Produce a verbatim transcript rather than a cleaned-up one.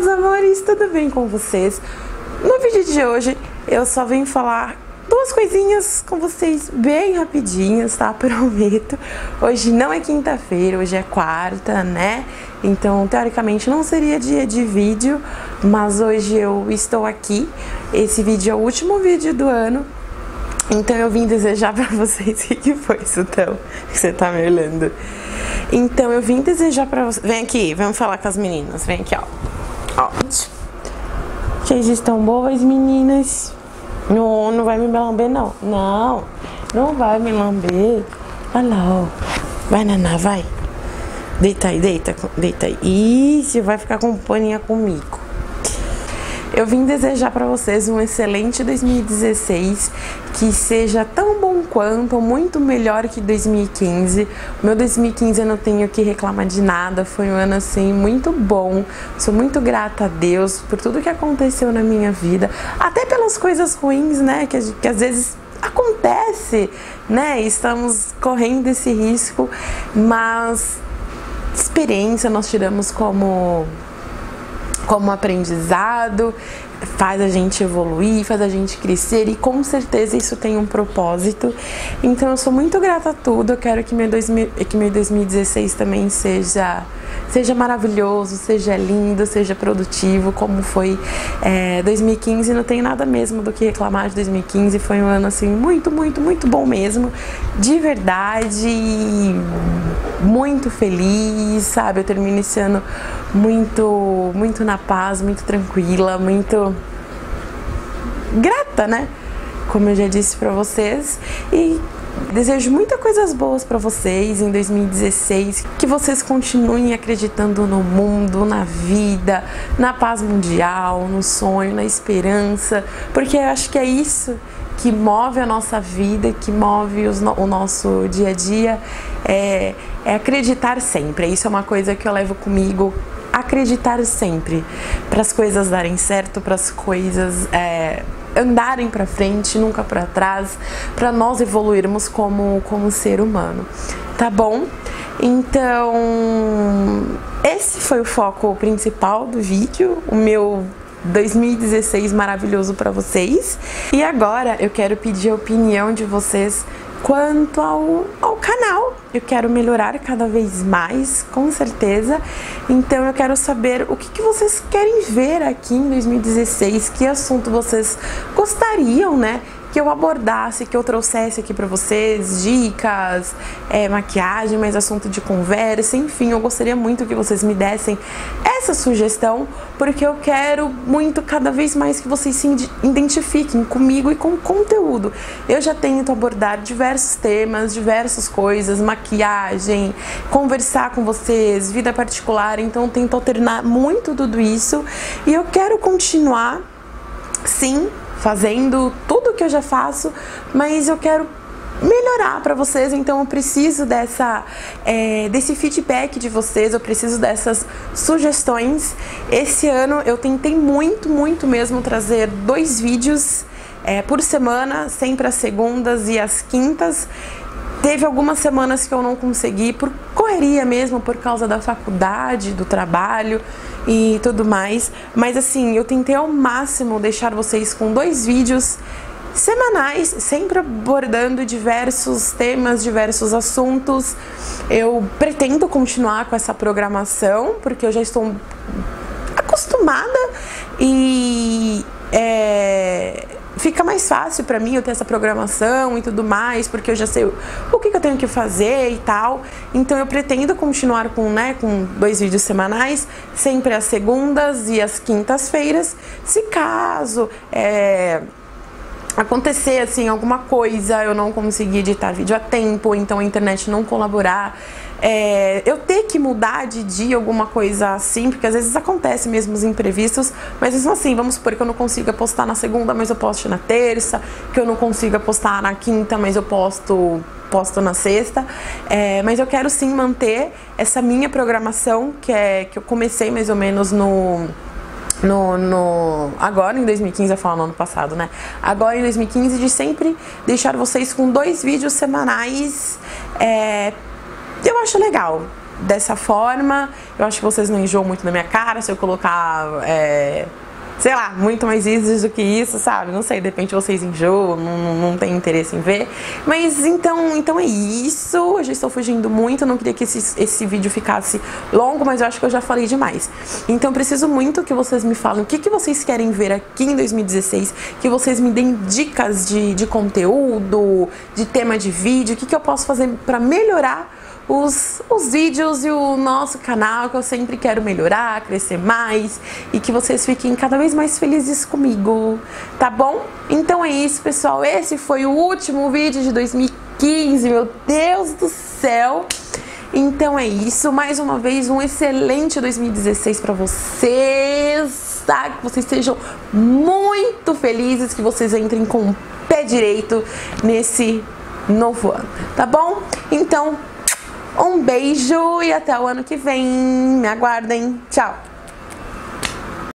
amores, tudo bem com vocês? No vídeo de hoje eu só vim falar duas coisinhas com vocês bem rapidinhas, tá? Prometo. Hoje não é quinta-feira, hoje é quarta, né? Então, teoricamente não seria dia de vídeo, mas hoje eu estou aqui. Esse vídeo é o último vídeo do ano. Então eu vim desejar pra vocês o que foi isso, então, que você tá me olhando. Então eu vim desejar pra vocês. Vem aqui, vamos falar com as meninas. Vem aqui, ó. Ó. Vocês estão boas, meninas? Não, não vai me lamber, não. Não, não vai me lamber. Olha lá, ó. Vai, Naná, vai. Deita aí, deita, deita aí. Isso, vai ficar companhia comigo. Eu vim desejar para vocês um excelente dois mil e dezesseis, que seja tão bom quanto, ou muito melhor que dois mil e quinze. O meu dois mil e quinze eu não tenho que reclamar de nada, foi um ano assim muito bom. Sou muito grata a Deus por tudo que aconteceu na minha vida, até pelas coisas ruins, né, que, que às vezes acontece, né, estamos correndo esse risco, mas experiência nós tiramos como como aprendizado, faz a gente evoluir, faz a gente crescer, e com certeza isso tem um propósito. Então eu sou muito grata a tudo. Eu quero que meu, dois mil, que meu dois mil e dezesseis também seja, seja maravilhoso, seja lindo, seja produtivo, como foi é, dois mil e quinze. Não tem nada mesmo do que reclamar de dois mil e quinze. Foi um ano assim muito, muito, muito bom mesmo, de verdade, muito feliz, sabe? Eu termino esse ano muito, muito na paz, muito tranquila, muito grata, né? Como eu já disse pra vocês, e desejo muitas coisas boas pra vocês em dois mil e dezesseis, que vocês continuem acreditando no mundo, na vida, na paz mundial, no sonho, na esperança, porque eu acho que é isso que move a nossa vida, que move os no, o nosso dia a dia, é, é acreditar sempre. Isso é uma coisa que eu levo comigo, acreditar sempre, para as coisas darem certo, para as coisas é, andarem para frente, nunca para trás, para nós evoluirmos como, como ser humano, tá bom? Então, esse foi o foco principal do vídeo, o meu dois mil e dezesseis maravilhoso para vocês. E agora eu quero pedir a opinião de vocês quanto ao, ao canal. Eu quero melhorar cada vez mais, com certeza. Então eu quero saber o que, que vocês querem ver aqui em dois mil e dezesseis, que assunto vocês gostariam, né, que eu abordasse, que eu trouxesse aqui pra vocês, dicas, é, maquiagem, mais assunto de conversa, enfim, eu gostaria muito que vocês me dessem essa sugestão, porque eu quero muito, cada vez mais, que vocês se identifiquem comigo e com o conteúdo. Eu já tento abordar diversos temas, diversas coisas, maquiagem, conversar com vocês, vida particular, então eu tento alternar muito tudo isso, e eu quero continuar, sim, fazendo tudo que eu já faço, mas eu quero melhorar para vocês, então eu preciso dessa, é, desse feedback de vocês, eu preciso dessas sugestões. Esse ano eu tentei muito, muito mesmo trazer dois vídeos é, por semana, sempre às segundas e às quintas. Teve algumas semanas que eu não consegui, por correria mesmo, por causa da faculdade, do trabalho e tudo mais. Mas assim, eu tentei ao máximo deixar vocês com dois vídeos semanais, sempre abordando diversos temas, diversos assuntos. Eu pretendo continuar com essa programação, porque eu já estou acostumada e é, fica mais fácil pra mim eu ter essa programação e tudo mais, porque eu já sei o que, que eu tenho que fazer e tal. Então eu pretendo continuar com, né, com dois vídeos semanais, sempre às segundas e às quintas-feiras. Se caso é, acontecer assim alguma coisa, eu não conseguir editar vídeo a tempo, então a internet não colaborar, é, eu ter que mudar de dia, alguma coisa assim, porque às vezes acontece mesmo os imprevistos, mas mesmo assim, vamos supor que eu não consiga postar na segunda, mas eu posto na terça, que eu não consiga postar na quinta, mas eu posto posto na sexta, é, mas eu quero sim manter essa minha programação, que é que eu comecei mais ou menos no No, no, agora em dois mil e quinze, eu falo no ano passado, né? Agora em dois mil e quinze, de sempre deixar vocês com dois vídeos semanais. É, eu acho legal. dessa forma. Eu acho que vocês não enjoam muito na minha cara se eu colocar, é, sei lá, muito mais vídeos do que isso, sabe? Não sei, de repente vocês enjoam, não, não tem interesse em ver. Mas então, então é isso. Eu já estou fugindo muito, não queria que esse, esse vídeo ficasse longo, mas eu acho que eu já falei demais. Então preciso muito que vocês me falem o que, que vocês querem ver aqui em dois mil e dezesseis, que vocês me deem dicas de, de conteúdo, de tema de vídeo, o que, que eu posso fazer para melhorar Os, os vídeos e o nosso canal, que eu sempre quero melhorar, crescer mais e que vocês fiquem cada vez mais felizes comigo, tá bom? Então é isso, pessoal, esse foi o último vídeo de dois mil e quinze, meu Deus do céu! Então é isso, mais uma vez um excelente dois mil e dezesseis para vocês, tá? Que vocês sejam muito felizes, que vocês entrem com o pé direito nesse novo ano, tá bom? Então, um beijo e até o ano que vem. Me aguardem. Tchau!